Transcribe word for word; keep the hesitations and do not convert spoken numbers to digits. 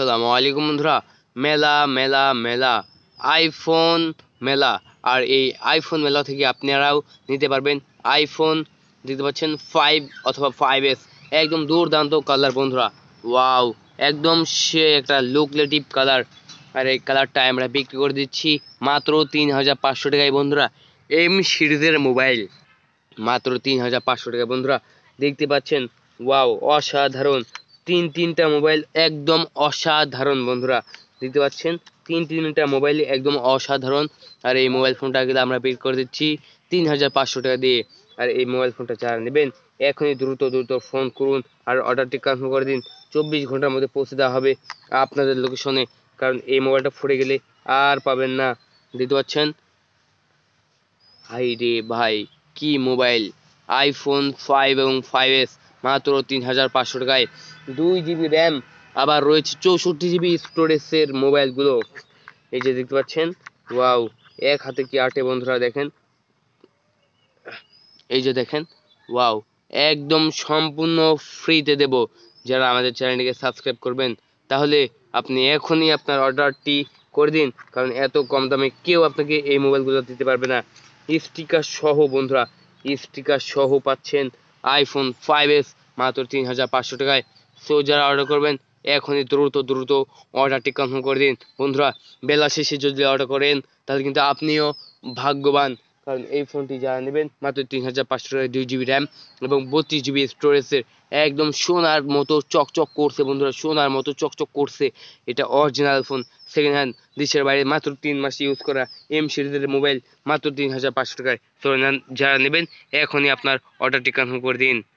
আসসালামু আলাইকুম বন্ধুরা। মেলা মেলা মেলা আইফোন মেলা। আর এই আইফোন মেলা থেকে আপনারাও নিতে পারবেন আইফোন, দেখতে পাচ্ছেন ফাইভ অথবা ফাইভ এস। একদম দুর্দান্ত কালার বন্ধুরা, ওয়াও, একদম সে একটা লুকলেটিভ কালার। আর এই কালারটা আমরা বিক্রি করে দিচ্ছি মাত্র তিন হাজার পাঁচশো টাকায় বন্ধুরা। এম সিরিজের মোবাইল মাত্র তিন হাজার পাঁচশো টাকা বন্ধুরা, দেখতে পাচ্ছেন। ওয়াও, অসাধারণ। তিন তিনটা মোবাইল একদম অসাধারণ বন্ধুরা, দেখতে পাচ্ছেন। তিন তিনটা মোবাইল একদম অসাধারণ। আর এই মোবাইল ফোনটা কিন্তু আমরা বিক্রি করে দিচ্ছি তিন হাজার পাঁচশো টাকা দিয়ে। আর এই মোবাইল ফোনটা যারা নেবেন এখনই দ্রুত দ্রুত ফোন করুন আর অর্ডারটি কনফার্ম করে দিন। চব্বিশ ঘন্টার মধ্যে পৌঁছে দেওয়া হবে আপনাদের লোকেশনে, কারণ এই মোবাইলটা ফুরে গেলে আর পাবেন না। দেখতে পাচ্ছেন, হাই রে ভাই, কি মোবাইল! আইফোন ফাইভ এবং ফাইভ এস মাত্র তিন হাজার পাঁচশো টাকায়। দুই জিবি র্যাম, আবার রয়েছে চৌষট্টি জিবি স্টোরেজের মোবাইলগুলো। এই যে দেখতে পাচ্ছেন, ওয়াও, এক হাতে কি আটে বন্ধুরা, দেখেন। এই যে দেখেন, ওয়াও, একদম সম্পূর্ণ ফ্রিতে দেব যারা আমাদের চ্যানেলটিকে সাবস্ক্রাইব করবেন। তাহলে আপনি এখনই আপনার অর্ডারটি করে দিন, কারণ এত কম দামে কেউ আপনাকে এই মোবাইলগুলো দিতে পারবে না। স্টিকার সহ বন্ধুরা, স্টিকার সহ পাচ্ছেন আইফোন ফাইভ এস মাত্র তিন হাজার পাঁচশো টাকায়। সো যারা অর্ডার করবেন এখনই দ্রুত দ্রুত অর্ডারটি কনফার্ম করে দিন বন্ধুরা। বেলা শেষে যদি অর্ডার করেন তাহলে কিন্তু আপনিও ভাগ্যবান, কারণ এই ফোনটি যারা নেবেন মাত্র তিন হাজার পাঁচশো টাকায়, দুই জিবি র্যাম এবং বত্রিশ জিবি স্টোরেজের, একদম সোনার মতো চকচক করছে বন্ধুরা, সোনার মতো চকচক করছে। এটা অরিজিনাল ফোন, সেকেন্ড হ্যান্ড, দেশের বাইরে মাত্র তিন মাস ইউজ করা এম সিরিজের মোবাইল মাত্র তিন হাজার পাঁচশো টাকায়। তো যারা নেবেন এখনই আপনার অর্ডারটি কনফার্ম করে দিন।